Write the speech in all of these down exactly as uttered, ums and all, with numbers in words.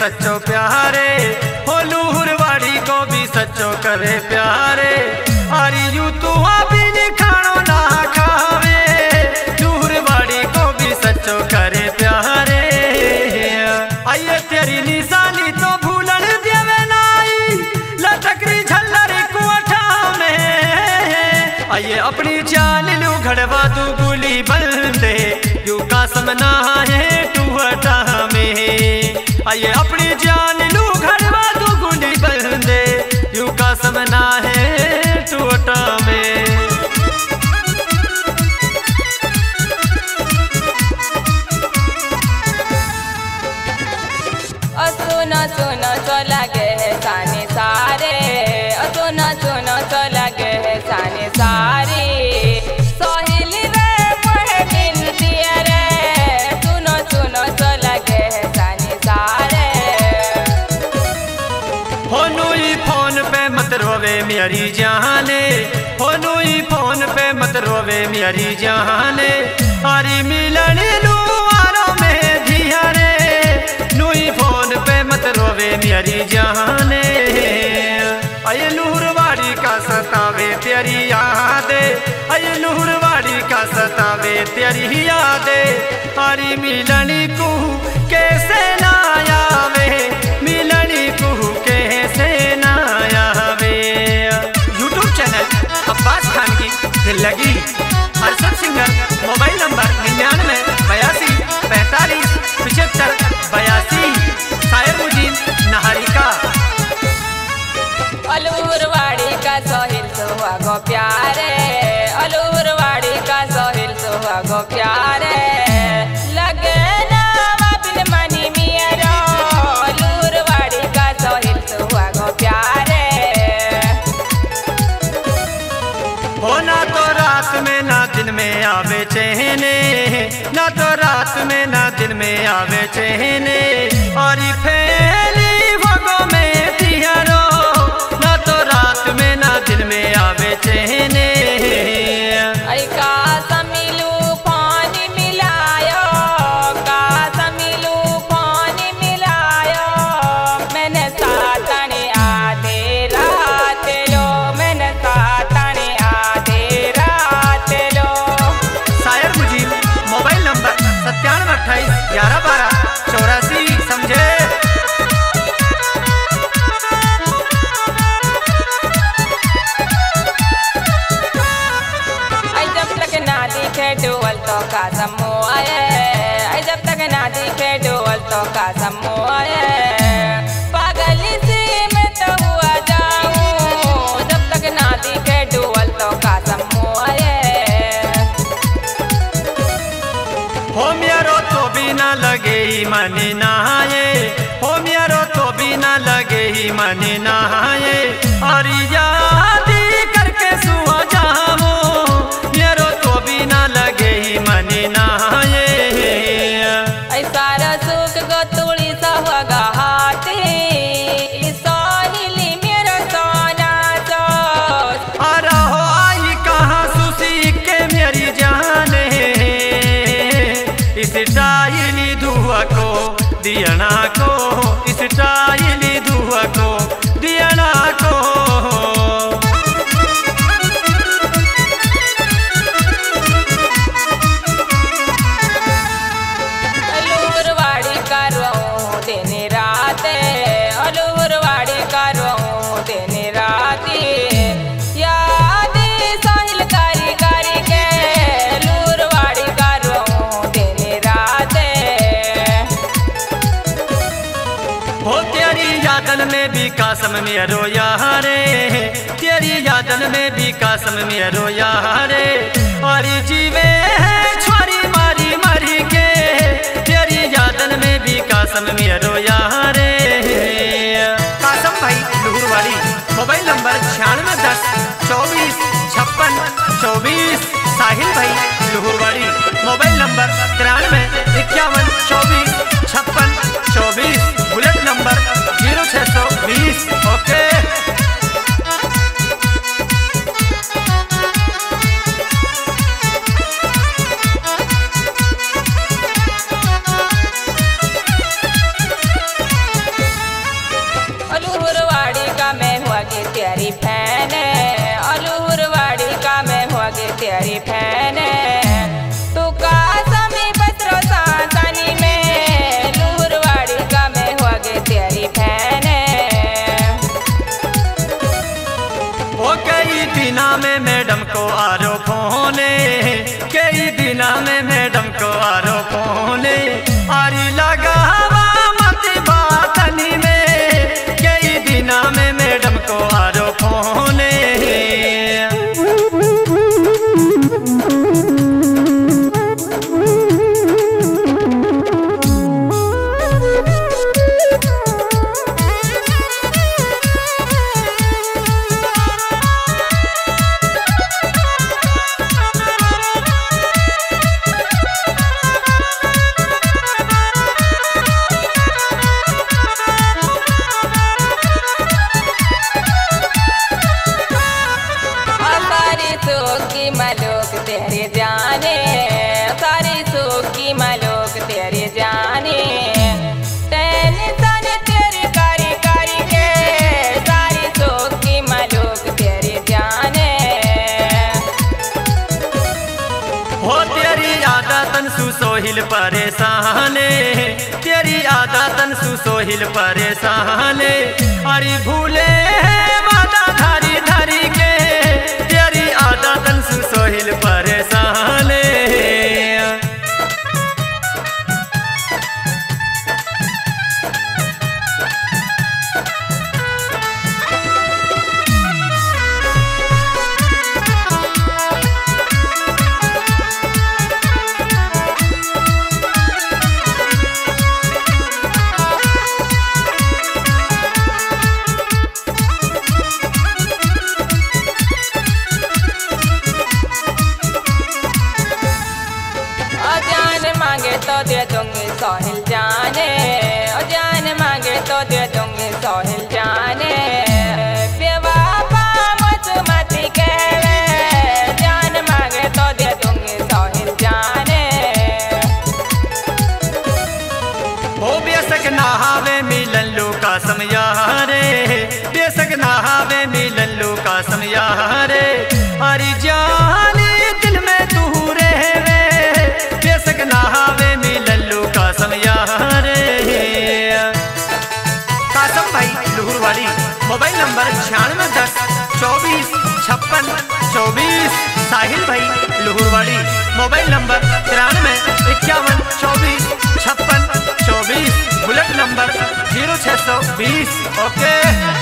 सच्चो प्यारे, हो लूहरवाड़ी को भी सच्चो करे प्यारे। अरे यू तू अभी खानो ना खावे, लूहरवाड़ी को भी सच्चो करे प्यारे। आइए तेरी निशानी तो भूलन देवे नाई, लटकरी झल्लरी कुआठा में। आइए अपनी चाल लू घड़वा तू गुली बंदे, यू का समना है टूटा में। आइए अपनी जान लू घड़वा तू गुली बंदे, यू का समना है टूटा में। सुनो सुनो तो लगे है साने सारे, सुनो सुनो तो लगे है साने सारे। सोहेली रे मोहे बिनती रे, सुनो सुनो तो लगे है साने सारे। होनुई फोन पे मत रोवे मेरी जाने, होनुई फोन पे मत रोवे मेरी जाने। हरी मिलन लू आरो में जिया रे, नुई फोन पे मत रोवे मेरी जाने। अये लूहरवाड़ी का सतावे तेरी यादे, अये लूहरवाड़ी का सतावे तेरी यादे। हरी मिलनी को कैसे ना आवे, मिलनी को कैसे ना आवे। यूट्यूब चैनल अब्बास खान की दिल लगी अरशद सिंगर, मोबाइल नंबर निन्यानवे बयासी पैंतालीस पिछहत्तर बयासी। सायर मुजीन नहारिका। अलूरवाड़ी का सोहिल सुहा गो प्यारे, अलूरवाड़ी का सोहिल सुहा गो प्यारे। लगे ना बिन मनी मियरो, अलूरवाड़ी का सोहिल सुहा गो प्यारे। हो ना तो रात में ना दिन में आवे चहने, ना तो रात में ना दिन में आवे चहने। और फैली भगो में तिहरो, ना तो रात में ना दिन में आवे चहने। आई का समिलू पानी मिलायो, का समिलू पानी मिलायो। मैंने सातने आधे रात लो, मैंने सातने आधे रात लो। सायर मुजीब मोबाइल नंबर सत्तानवे अट्ठाईस ग्यारह बारह चौरासी। समझे डोल तो का समो आए, जब तक ना दिखे डोल तो का समो आए। पागली सी मैं तो हुआ जाऊं, जब तक ना दिखे डोल तो का समो आए। हो मेरो तो भी ना लगे ही मन नहाए, हो मेरो तो भी ना लगे ही मन नहाए। और याद करके सुआ जाऊं, मेरो तो भी ना लगे ही मन नहाए। ऐसा रसूख गो तुड़ी सहुआ हाथी, सोहिली मेरो सोना सो। अरे हो आई कहाँ सुसी के मेरी जाने, इस टाइली धुआ को दियना को, इस टाइली धुआ को दियना को। अलूरवाड़ी का रोऊं दिन रात, अलूरवाड़ी का रोऊं दिन रात। याद साहिल कारी कारी के, अलूरवाड़ी का रोऊं दिन रात। हो तेरी यादन में भी कासम मेरो यारे, तेरी यादन में भी कासम मेरो यारे। और जीवे है छोरी मारी मारी के, तेरी यादन में भी कासम मेरो यारे। कासम भाई लूहरवाड़ी, मोबाइल नंबर छियानवे दस चौबीस छप्पन चौबीस। साहिल भाई लूहरवाड़ी, मोबाइल नंबर तिरानवे इक्यावन चौबीस छप्पन चौबीस। बुलेट नंबर जीरो छः सौ बीस। ओके दिना में मैडम को आरो फोने आरी लगा मत बातनी में कई दिना में मैडम को आरो फोने मलोक तेरे जाने सारी सुख की मलोक तेरे जाने टेंशन तेरी कारी कारी के सारी सुख की मलोक तेरे जाने हो तेरी आदतन सुसोहिल परेशाने तेरी आदतन सुसोहिल परेशाने अरे भूले वादा धारी धारी के तेरी आदतन सुसोहिल परेशाने मांगे तो दे दूंगी सोहिल जाने ओ जान मांगे तो दे दूंगी सोहिल जाने बेवफा मत मत कहवे जान मांगे तो दे दूंगी सोहिल जाने ओ बेसक नहावे मिलन लो का समयारे बेसक नहावे मिलन लो का समयारे अरे जाने दिल में तू रहवे बेसक नहावे मिलल्लू का समयारे कासम भाई लुहुर वाली मोबाइल नंबर छियानवे दस चौबीस छप्पन चौबीस साहिल भाई लुहुर वाली मोबाइल नंबर तिरानवे इक्यावन चौबीस छप्पन चौबीस बुलेट नंबर जीरो छः सौ बीस ओके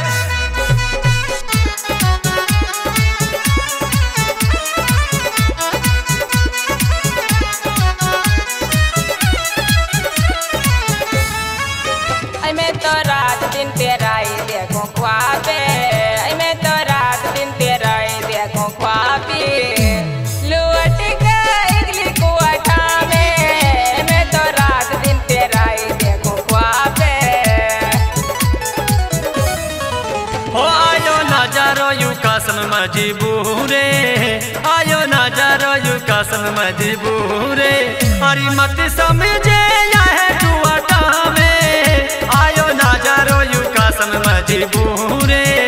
मैं तो रात दिन तेरा ही देखूं ख्वाबे मैं तो रात दिन तेरा ही देखूं ख्वाबी लौट के इगली कुआठा में मैं तो रात दिन तेरा ही देखूं ख्वाबे हो आयो नजारो यू कसम मजबूरे आयो नजारो यू कसम मजबूरे अरे मत समझे यह कुआठा में आयो नजारो यू कसम मजबूरे